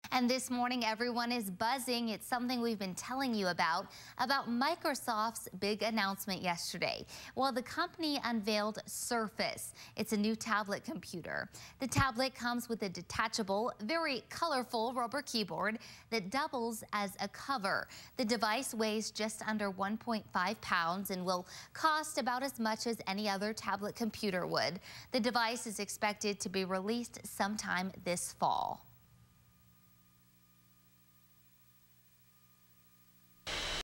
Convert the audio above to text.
And this morning, everyone is buzzing. It's something we've been telling you about Microsoft's big announcement yesterday. Well, the company unveiled Surface. It's a new tablet computer. The tablet comes with a detachable, very colorful rubber keyboard that doubles as a cover. The device weighs just under 1.5 pounds and will cost about as much as any other tablet computer would. The device is expected to be released sometime this fall.